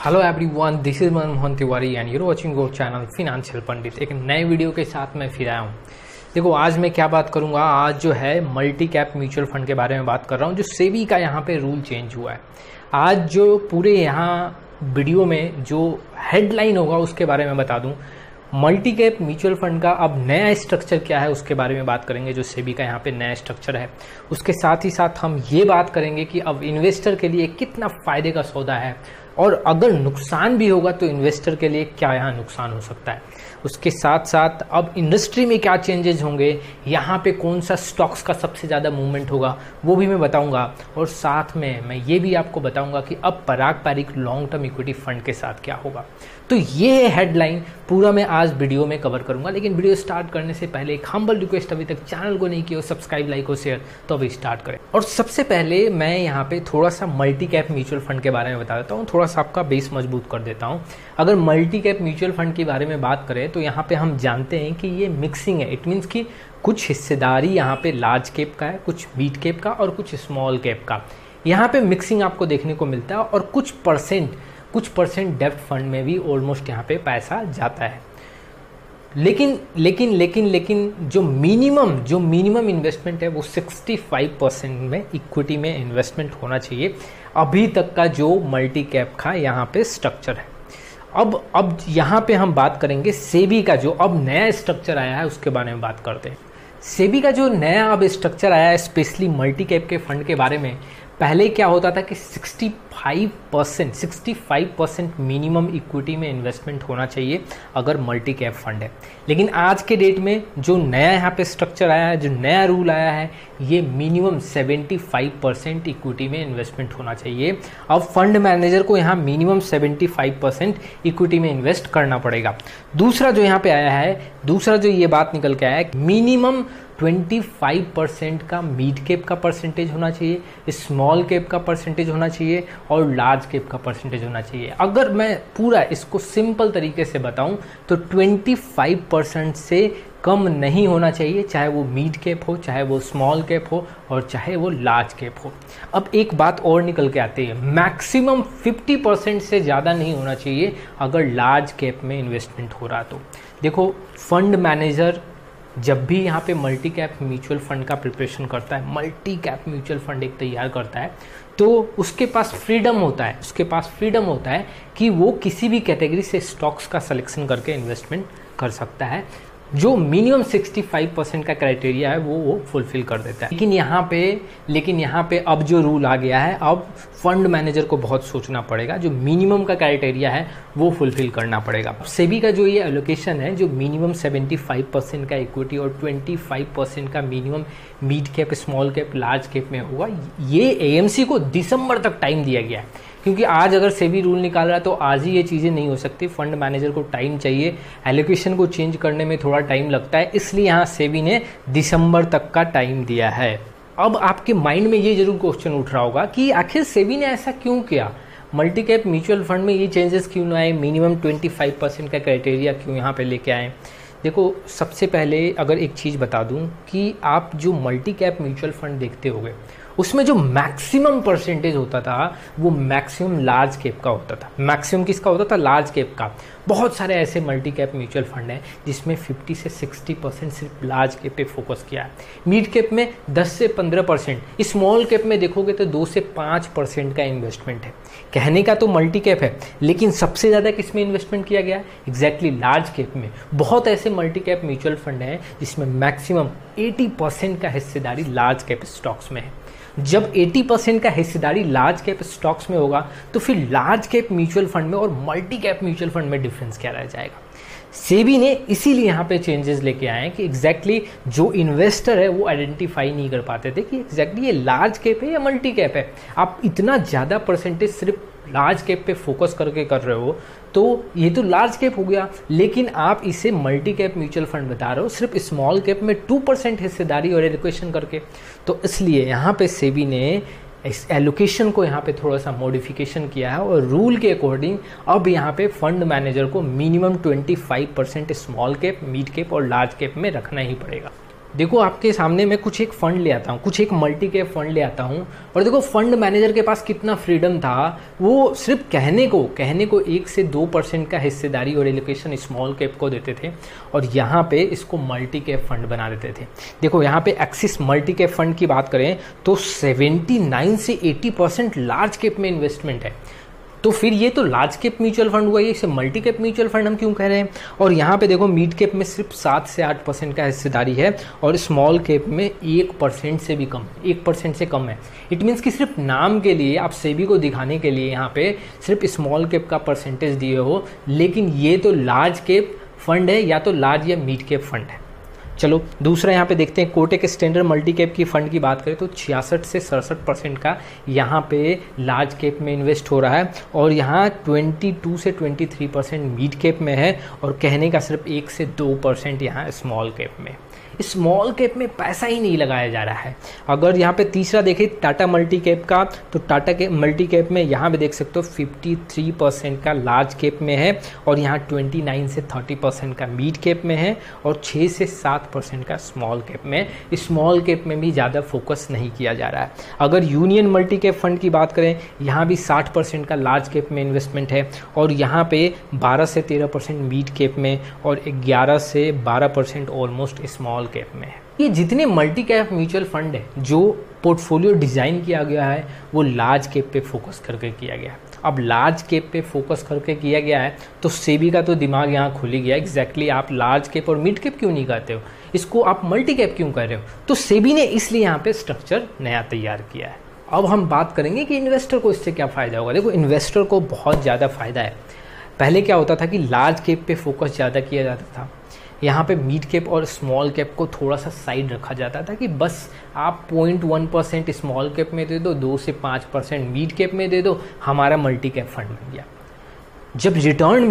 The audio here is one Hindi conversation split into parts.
Hello everyone, this is Manmohan Tiwari and you're watching our channel financial Pandit. एक नए वीडियो के साथ मैं फिर आया हूँ। देखो, आज मैं क्या बात करूँगा, आज जो है मल्टी कैप म्यूचुअल फंड के बारे में बात कर रहा हूँ। जो सेबी का यहाँ पे रूल चेंज हुआ है, आज जो पूरे यहाँ वीडियो में जो हेडलाइन होगा उसके बारे में बता दूँ। मल्टी कैप म्यूचुअल फंड का अब नया स्ट्रक्चर क्या है उसके बारे में बात करेंगे, जो सेबी का यहाँ पे नया स्ट्रक्चर है। उसके साथ ही साथ हम ये बात करेंगे कि अब इन्वेस्टर के लिए कितना फायदे का सौदा है, और अगर नुकसान भी होगा तो इन्वेस्टर के लिए क्या यहाँ नुकसान हो सकता है। उसके साथ साथ अब इंडस्ट्री में क्या चेंजेस होंगे, यहाँ पे कौन सा स्टॉक्स का सबसे ज़्यादा मूवमेंट होगा वो भी मैं बताऊंगा। और साथ में मैं ये भी आपको बताऊंगा कि अब पारंपरिक लॉन्ग टर्म इक्विटी फंड के साथ क्या होगा। तो ये हेडलाइन पूरा मैं आज वीडियो में कवर करूंगा। लेकिन वीडियो स्टार्ट करने से पहले एक हम्बल रिक्वेस्ट, अभी तक चैनल को नहीं किया हो सब्सक्राइब, लाइक और शेयर, तो अभी स्टार्ट करें। और सबसे पहले मैं यहाँ पे थोड़ा सा मल्टी कैप म्यूचुअल फंड के बारे में बता देता हूँ, थोड़ा सा आपका बेस मजबूत कर देता हूँ। अगर मल्टी कैप म्यूचुअल फंड के बारे में बात करें तो यहाँ पे हम जानते हैं कि ये मिक्सिंग है। इट मीन्स कि कुछ हिस्सेदारी यहाँ पे लार्ज कैप का है, कुछ मिड कैप का और कुछ स्मॉल कैप का। यहाँ पे मिक्सिंग आपको देखने को मिलता है, और कुछ परसेंट डेब्ट फंड में भी ऑलमोस्ट यहाँ पे पैसा जाता है। लेकिन जो मिनिमम इन्वेस्टमेंट है वो 65% में इक्विटी में इन्वेस्टमेंट होना चाहिए, अभी तक का जो मल्टी कैप का यहाँ पे स्ट्रक्चर है। अब यहाँ पे हम बात करेंगे सेबी का जो अब नया स्ट्रक्चर आया है उसके बारे में बात करते हैं। सेबी का जो नया अब स्ट्रक्चर आया है स्पेशली मल्टी कैप के फंड के बारे में, पहले क्या होता था कि 65% मिनिमम इक्विटी में इन्वेस्टमेंट होना चाहिए अगर मल्टी कैप फंड है। लेकिन आज के डेट में जो नया यहाँ पे स्ट्रक्चर आया है, जो नया रूल आया है, ये मिनिमम 75% इक्विटी में इन्वेस्टमेंट होना चाहिए। अब फंड मैनेजर को यहाँ मिनिमम 75% इक्विटी में इन्वेस्ट करना पड़ेगा। दूसरा जो यहाँ पे आया है, दूसरा जो ये बात निकल के आया है, मिनिमम 25% का मिड कैप का परसेंटेज होना चाहिए, स्मॉल कैप का परसेंटेज होना चाहिए और लार्ज कैप का परसेंटेज होना चाहिए। अगर मैं पूरा इसको सिंपल तरीके से बताऊं तो 25% से कम नहीं होना चाहिए, चाहे वो मिड कैप हो, चाहे वो स्मॉल कैप हो और चाहे वो लार्ज कैप हो। अब एक बात और निकल के आती है, मैक्सिमम 50% से ज़्यादा नहीं होना चाहिए अगर लार्ज कैप में इन्वेस्टमेंट हो रहा। तो देखो, फंड मैनेजर जब भी यहाँ पे मल्टी कैप म्यूचुअल फंड का प्रिपरेशन करता है, मल्टी कैप म्यूचुअल फंड एक तैयार करता है, तो उसके पास फ्रीडम होता है कि वो किसी भी कैटेगरी से स्टॉक्स का सिलेक्शन करके इन्वेस्टमेंट कर सकता है। जो मिनिमम 65% का क्राइटेरिया है वो फुलफिल कर देता है। लेकिन यहाँ पे अब जो रूल आ गया है, अब फंड मैनेजर को बहुत सोचना पड़ेगा। जो मिनिमम का क्राइटेरिया है वो फुलफिल करना पड़ेगा। सेबी का जो ये एलोकेशन है, जो मिनिमम 75% का इक्विटी और 25% का minimum mid cap, small cap, large cap में होगा, ये एएमसी को दिसंबर तक टाइम दिया गया है। क्योंकि आज अगर सेबी रूल निकाल रहा है तो आज ही ये चीज़ें नहीं हो सकती। फंड मैनेजर को टाइम चाहिए, एलोकेशन को चेंज करने में थोड़ा टाइम लगता है, इसलिए यहाँ सेबी ने दिसंबर तक का टाइम दिया है। अब आपके माइंड में ये जरूर क्वेश्चन उठ रहा होगा कि आखिर सेबी ने ऐसा क्यों किया, मल्टी कैप म्यूचुअल फंड में ये चेंजेस क्यों ना आए, मिनिमम 25% का क्राइटेरिया क्यों यहाँ पे लेके आए। देखो, सबसे पहले अगर एक चीज़ बता दूं कि आप जो मल्टी कैप म्यूचुअल फंड देखते होंगे उसमें जो मैक्सिमम परसेंटेज होता था वो मैक्सिमम लार्ज कैप का होता था। मैक्सिमम किसका होता था? लार्ज कैप का। बहुत सारे ऐसे मल्टी कैप म्यूचुअल फंड हैं जिसमें 50 से 60% सिर्फ लार्ज कैप पे फोकस किया है। मिड कैप में 10 से 15%, स्मॉल कैप में देखोगे तो 2 से 5% का इन्वेस्टमेंट है। कहने का तो मल्टी कैप है, लेकिन सबसे ज़्यादा किस में इन्वेस्टमेंट किया गया है? एग्जैक्टली लार्ज कैप में। बहुत ऐसे मल्टी कैप म्यूचुअल फंड हैं जिसमें मैक्सिमम 80% का हिस्सेदारी लार्ज कैप स्टॉक्स में है। जब 80% का हिस्सेदारी लार्ज कैप स्टॉक्स में होगा तो फिर लार्ज कैप म्यूचुअल फंड में और मल्टी कैप म्यूचुअल फंड में डिफरेंस क्या रह जाएगा। सेबी ने इसीलिए यहाँ पे चेंजेस लेके आए हैं कि एग्जैक्टली जो इन्वेस्टर है वो आइडेंटिफाई नहीं कर पाते थे कि एग्जैक्टली ये लार्ज कैप है या मल्टी कैप है। आप इतना ज़्यादा परसेंटेज सिर्फ लार्ज कैप पे फोकस करके कर रहे हो तो ये तो लार्ज कैप हो गया, लेकिन आप इसे मल्टी कैप म्यूचुअल फंड बता रहे हो सिर्फ स्मॉल कैप में 2% हिस्सेदारी और एलोकेशन करके। तो इसलिए यहाँ पे सेबी ने इस एलोकेशन को यहाँ पे थोड़ा सा मॉडिफिकेशन किया है, और रूल के अकॉर्डिंग अब यहाँ पे फंड मैनेजर को minimum 25% small cap, mid cap और लार्ज कैप में रखना ही पड़ेगा। देखो आपके सामने मैं कुछ एक फंड ले आता हूँ, कुछ एक मल्टी कैप फंड ले आता हूँ, और देखो फंड मैनेजर के पास कितना फ्रीडम था, वो सिर्फ कहने को 1 से 2% का हिस्सेदारी और एलोकेशन स्मॉल कैप को देते थे, और यहाँ पे इसको मल्टी कैप फंड बना देते थे। देखो यहाँ पे एक्सिस मल्टी कैप फंड की बात करें तो 79 से 80% लार्ज कैप में इन्वेस्टमेंट है। तो फिर ये तो लार्ज कैप म्यूचुअल फंड हुआ, ये इसे मल्टी कैप म्यूचुअल फंड हम क्यों कह रहे हैं। और यहाँ पे देखो मिड कैप में सिर्फ 7 से 8% का हिस्सेदारी है, और स्मॉल कैप में 1% से भी कम, 1% से कम है। इट मीन्स कि सिर्फ नाम के लिए, आप सेबी को दिखाने के लिए यहाँ पे सिर्फ स्मॉल कैप का परसेंटेज दिए हो, लेकिन ये तो लार्ज कैप फंड है या तो लार्ज या मिड कैप फंड है। चलो दूसरा यहाँ पे देखते हैं, कोटक स्टैंडर्ड मल्टी कैप की फंड की बात करें तो 66 से 67% का यहाँ पे लार्ज कैप में इन्वेस्ट हो रहा है, और यहाँ 22 से 23% मिड कैप में है, और कहने का सिर्फ 1 से 2% यहाँ स्मॉल कैप में। स्मॉल कैप में पैसा ही नहीं लगाया जा रहा है। अगर यहाँ पे तीसरा देखें टाटा मल्टी कैप का, तो टाटा के मल्टी कैप में यहाँ पे देख सकते हो 53% का लार्ज कैप में है, और यहाँ 29 से 30% का मिड कैप में है, और 6 से 7% का स्मॉल कैप में। स्मॉल कैप में भी ज़्यादा फोकस नहीं किया जा रहा है। अगर यूनियन मल्टी कैप फंड की बात करें, यहाँ भी 60% का लार्ज कैप में इन्वेस्टमेंट है, और यहाँ पे 12 से 13% मिड कैप में, और 11 से 12% ऑलमोस्ट स्मॉल कैप में है। ये जितने मल्टी कैप म्यूचुअल फंड है जो पोर्टफोलियो डिजाइन किया गया है वो लार्ज कैप पे फोकस करके किया गया है। अब लार्ज कैप पे फोकस करके किया गया है तो सेबी का तो दिमाग यहाँ खुल ही गया। एग्जैक्टली आप लार्ज कैप और मिड कैप क्यों नहीं कहते हो, इसको आप मल्टी कैप क्यों कर रहे हो। तो सेबी ने इसलिए यहाँ पे स्ट्रक्चर नया तैयार किया है। अब हम बात करेंगे कि इन्वेस्टर को इससे क्या फ़ायदा होगा। देखो इन्वेस्टर को बहुत ज़्यादा फ़ायदा है। पहले क्या होता था कि लार्ज कैप पे फोकस ज़्यादा किया जाता था, यहाँ पे मिड कैप और स्मॉल कैप को थोड़ा सा साइड रखा जाता था कि बस आप 0.1% स्मॉल कैप में दे दो, 2 से 5% मिड कैप में दे दो, हमारा मल्टी कैप फंड बन गया। जब रिटर्न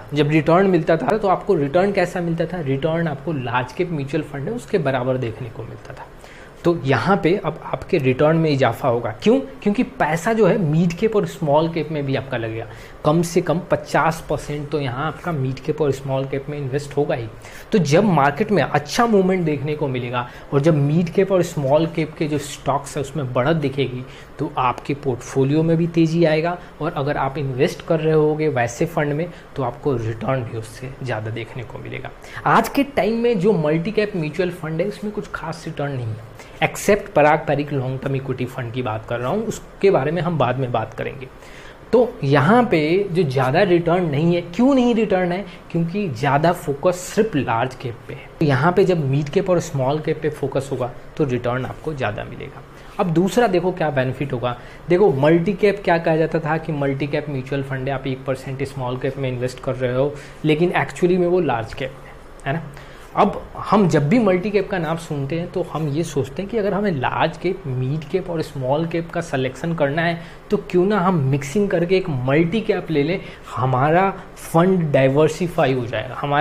मिलता था तो आपको रिटर्न कैसा मिलता था, रिटर्न आपको लार्ज कैप म्यूचुअल फंड है उसके बराबर देखने को मिलता था। तो यहाँ पे अब आपके रिटर्न में इजाफा होगा। क्यों? क्योंकि पैसा जो है मिड कैप और स्मॉल कैप में भी आपका लगेगा। कम से कम 50% तो यहाँ आपका मिड कैप और स्मॉल कैप में इन्वेस्ट होगा ही। तो जब मार्केट में अच्छा मूवमेंट देखने को मिलेगा और जब मिड कैप और स्मॉल कैप के जो स्टॉक्स है उसमें बढ़त दिखेगी तो आपके पोर्टफोलियो में भी तेज़ी आएगा, और अगर आप इन्वेस्ट कर रहे होगे वैसे फंड में तो आपको रिटर्न भी उससे ज़्यादा देखने को मिलेगा। आज के टाइम में जो मल्टी कैप म्यूचुअल फंड है उसमें कुछ खास रिटर्न नहीं है, except Parag Parikh long term equity fund की बात कर रहा हूँ, उसके बारे में हम बाद में बात करेंगे। तो यहाँ पे जो ज़्यादा रिटर्न नहीं है, क्यों नहीं रिटर्न है? क्योंकि ज़्यादा फोकस सिर्फ लार्ज कैप पे है। तो यहाँ पे जब मिड कैप और स्मॉल कैप पे फोकस होगा तो रिटर्न आपको ज़्यादा मिलेगा। अब दूसरा देखो क्या बेनिफिट होगा। देखो मल्टी कैप क्या कहा जाता था कि मल्टी कैप म्यूचुअल फंड है, आप 1% स्मॉल कैप में इन्वेस्ट कर रहे हो, लेकिन एक्चुअली में वो लार्ज कैप है ना। अब हम जब भी मल्टी कैप का नाम सुनते हैं तो हम ये सोचते हैं कि अगर हमें लार्ज कैप, मिड कैप और स्मॉल कैप का सिलेक्शन करना है तो क्यों ना हम मिक्सिंग करके एक मल्टी कैप ले लें, हमारा फंड डाइवर्सिफाई हो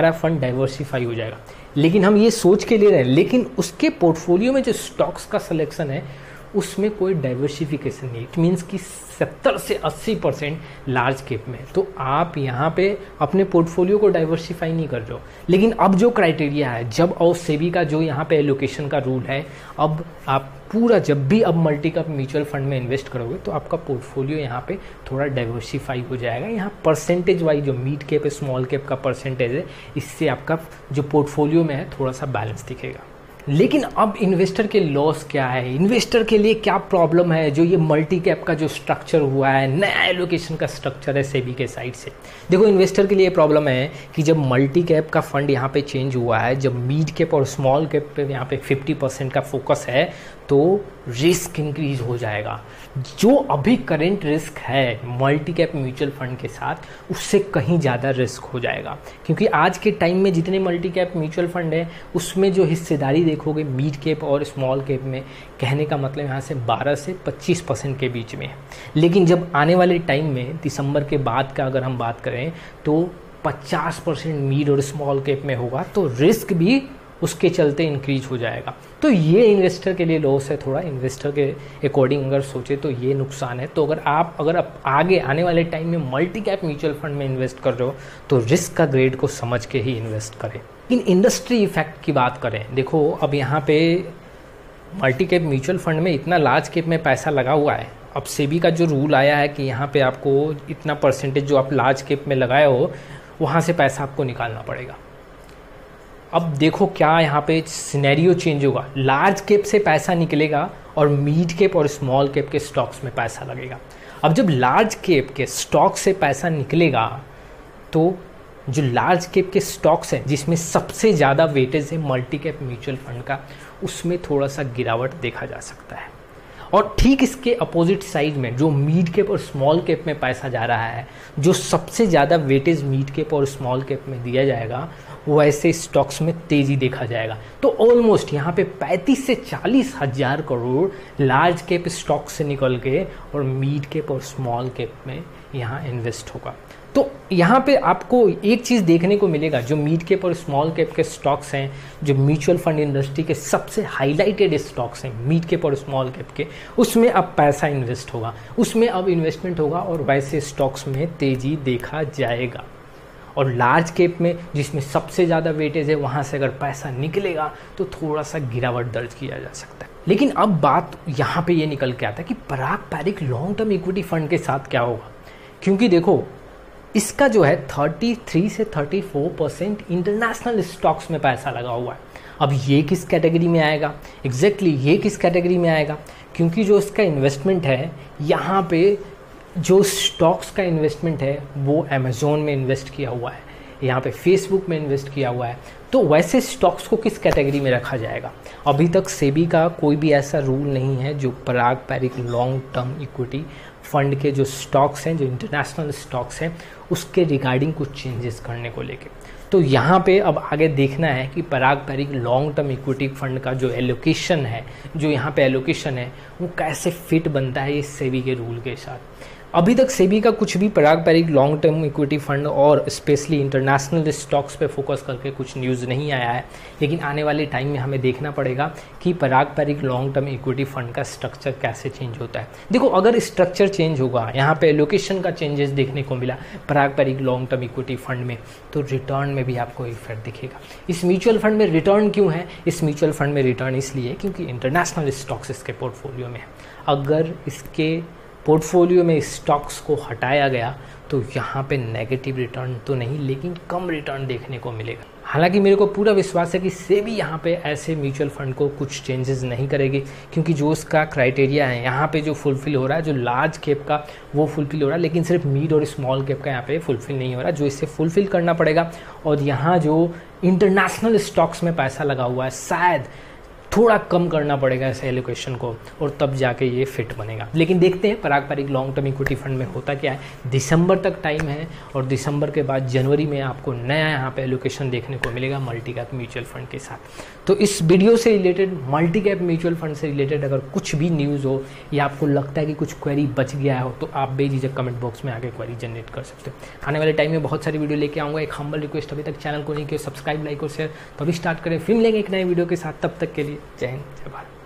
जाएगा। लेकिन हम ये सोच के ले रहे हैं, लेकिन उसके पोर्टफोलियो में जो स्टॉक्स का सिलेक्शन है उसमें कोई डाइवर्सिफिकेशन नहीं। इट मीन्स कि 70 से 80% लार्ज कैप में, तो आप यहाँ पे अपने पोर्टफोलियो को डाइवर्सिफाई नहीं कर रहे हो। लेकिन अब जो क्राइटेरिया है, जब और सेबी का जो यहाँ पे एलोकेशन का रूल है, अब आप पूरा जब भी अब मल्टी कैप म्यूचुअल फंड में इन्वेस्ट करोगे तो आपका पोर्टफोलियो यहाँ पे थोड़ा डाइवर्सिफाई हो जाएगा। यहाँ परसेंटेज वाइज जो मिड कैप स्मॉल कैप का परसेंटेज है, इससे आपका जो पोर्टफोलियो में है थोड़ा सा बैलेंस दिखेगा। लेकिन अब इन्वेस्टर के लॉस क्या है, इन्वेस्टर के लिए क्या प्रॉब्लम है जो ये मल्टी कैप का जो स्ट्रक्चर हुआ है, नया एलोकेशन का स्ट्रक्चर है सेबी के साइड से। देखो इन्वेस्टर के लिए प्रॉब्लम है कि जब मल्टी कैप का फंड यहाँ पे चेंज हुआ है, जब मिड कैप और स्मॉल कैप पे यहाँ पे 50% का फोकस है तो रिस्क इंक्रीज हो जाएगा। जो अभी करेंट रिस्क है मल्टी कैप म्यूचुअल फंड के साथ उससे कहीं ज़्यादा रिस्क हो जाएगा, क्योंकि आज के टाइम में जितने मल्टी कैप म्यूचुअल फंड है उसमें जो हिस्सेदारी देखोगे मिड कैप और स्मॉल कैप में, कहने का मतलब यहाँ से 12 से 25% के बीच में है। लेकिन जब आने वाले टाइम में दिसंबर के बाद का अगर हम बात करें तो 50% मिड और स्मॉल कैप में होगा, तो रिस्क भी उसके चलते इंक्रीज हो जाएगा। तो ये इन्वेस्टर के लिए लॉस है, थोड़ा इन्वेस्टर के अकॉर्डिंग अगर सोचे तो ये नुकसान है। तो अगर आप आगे आने वाले टाइम में मल्टी कैप म्यूचुअल फंड में इन्वेस्ट कर रहे हो तो रिस्क का ग्रेड को समझ के ही इन्वेस्ट करें। इन इंडस्ट्री इफेक्ट की बात करें, देखो अब यहाँ पे मल्टी कैप म्यूचुअल फंड में इतना लार्ज कैप में पैसा लगा हुआ है। अब सेबी का जो रूल आया है कि यहाँ पे आपको इतना परसेंटेज जो आप लार्ज कैप में लगाए हो वहाँ से पैसा आपको निकालना पड़ेगा। अब देखो क्या यहाँ पे सिनेरियो चेंज होगा, लार्ज कैप से पैसा निकलेगा और मिड कैप और स्मॉल कैप के स्टॉक्स में पैसा लगेगा। अब जब लार्ज कैप के स्टॉक से पैसा निकलेगा तो जो लार्ज कैप के स्टॉक्स हैं जिसमें सबसे ज़्यादा वेटेज है मल्टी कैप म्यूचुअल फंड का, उसमें थोड़ा सा गिरावट देखा जा सकता है। और ठीक इसके अपोजिट साइड में जो मिड कैप और स्मॉल कैप में पैसा जा रहा है, जो सबसे ज़्यादा वेटेज मिड कैप और स्मॉल कैप में दिया जाएगा, वैसे स्टॉक्स में तेज़ी देखा जाएगा। तो ऑलमोस्ट यहाँ पे 35 से 40 हज़ार करोड़ लार्ज कैप स्टॉक से निकल के और मिड कैप और स्मॉल कैप में यहाँ इन्वेस्ट होगा। तो यहाँ पे आपको एक चीज़ देखने को मिलेगा, जो मिड कैप और स्मॉल कैप के स्टॉक्स हैं, जो म्यूचुअल फंड इंडस्ट्री के सबसे हाईलाइटेड स्टॉक्स हैं मिड कैप और स्मॉल कैप के, उसमें अब पैसा इन्वेस्ट होगा, उसमें अब इन्वेस्टमेंट होगा और वैसे स्टॉक्स में तेज़ी देखा जाएगा। और लार्ज कैप में जिसमें सबसे ज़्यादा वेटेज है, वहाँ से अगर पैसा निकलेगा तो थोड़ा सा गिरावट दर्ज किया जा सकता है। लेकिन अब बात यहाँ पे ये निकल के आता है कि Parag Parikh long term equity fund के साथ क्या होगा, क्योंकि देखो इसका जो है 33 से 34% इंटरनेशनल स्टॉक्स में पैसा लगा हुआ है। अब ये किस कैटेगरी में आएगा, एग्जैक्टली ये किस कैटेगरी में आएगा, क्योंकि जो इसका इन्वेस्टमेंट है यहाँ पे, जो स्टॉक्स का इन्वेस्टमेंट है वो अमेज़ॉन में इन्वेस्ट किया हुआ है, यहाँ पे फेसबुक में इन्वेस्ट किया हुआ है। तो वैसे स्टॉक्स को किस कैटेगरी में रखा जाएगा, अभी तक सेबी का कोई भी ऐसा रूल नहीं है जो Parag Parikh long term equity fund के जो स्टॉक्स हैं, जो इंटरनेशनल स्टॉक्स हैं, उसके रिगार्डिंग कुछ चेंजेस करने को लेके। तो यहाँ पे अब आगे देखना है कि Parag Parikh long term equity fund का जो एलोकेशन है, जो यहाँ पे एलोकेशन है, वो कैसे फिट बनता है इस सेबी के रूल के साथ। अभी तक सेबी का कुछ भी Parag Parikh long term equity fund और स्पेशली इंटरनेशनल स्टॉक्स पे फोकस करके कुछ न्यूज़ नहीं आया है, लेकिन आने वाले टाइम में हमें देखना पड़ेगा कि Parag Parikh long term equity fund का स्ट्रक्चर कैसे चेंज होता है। देखो अगर स्ट्रक्चर चेंज होगा, यहाँ पे एलोकेशन का चेंजेस देखने को मिला Parag Parikh long term equity fund में, तो रिटर्न में भी आपको इफेक्ट दिखेगा। इस म्यूचुअल फंड में रिटर्न क्यों है, इस म्यूचुअल फंड में रिटर्न इसलिए क्योंकि इंटरनेशनल स्टॉक्स इसके पोर्टफोलियो में है। अगर इसके पोर्टफोलियो में स्टॉक्स को हटाया गया तो यहाँ पे नेगेटिव रिटर्न तो नहीं, लेकिन कम रिटर्न देखने को मिलेगा। हालांकि मेरे को पूरा विश्वास है कि सेबी यहाँ पे ऐसे म्यूचुअल फंड को कुछ चेंजेस नहीं करेगी, क्योंकि जो उसका क्राइटेरिया है यहाँ पे जो फुलफिल हो रहा है, जो लार्ज कैप का वो फुलफिल हो रहा है, लेकिन सिर्फ मिड और स्मॉल कैप का यहाँ पे फुलफिल नहीं हो रहा, जो इससे फुलफिल करना पड़ेगा। और यहाँ जो इंटरनेशनल स्टॉक्स में पैसा लगा हुआ है, शायद थोड़ा कम करना पड़ेगा इस एलोकेशन को, और तब जाके ये फिट बनेगा। लेकिन देखते हैं Parag Parikh long term equity fund में होता क्या है। दिसंबर तक टाइम है और दिसंबर के बाद जनवरी में आपको नया यहाँ पे एलोकेशन देखने को मिलेगा मल्टी कैप म्यूचुअल फंड के साथ। तो इस वीडियो से related, multi cap mutual fund से रिलेटेड अगर कुछ भी न्यूज़ हो या आपको लगता है कि कुछ क्वेरी बच गया हो, तो आप बेझिझक कमेंट बॉक्स में आके क्वेरी जनरेट कर सकते हो। आने वाले टाइम में बहुत सारी वीडियो लेके आऊँगा। एक हम्बल रिक्वेस्ट, अभी तक चैनल को नहीं किया सब्सक्राइब, लाइक और शेयर, तो अभी स्टार्ट करें, फिर मिलेंगे एक नए वीडियो के साथ। तब तक के लिए जय हिंद, जय भारत।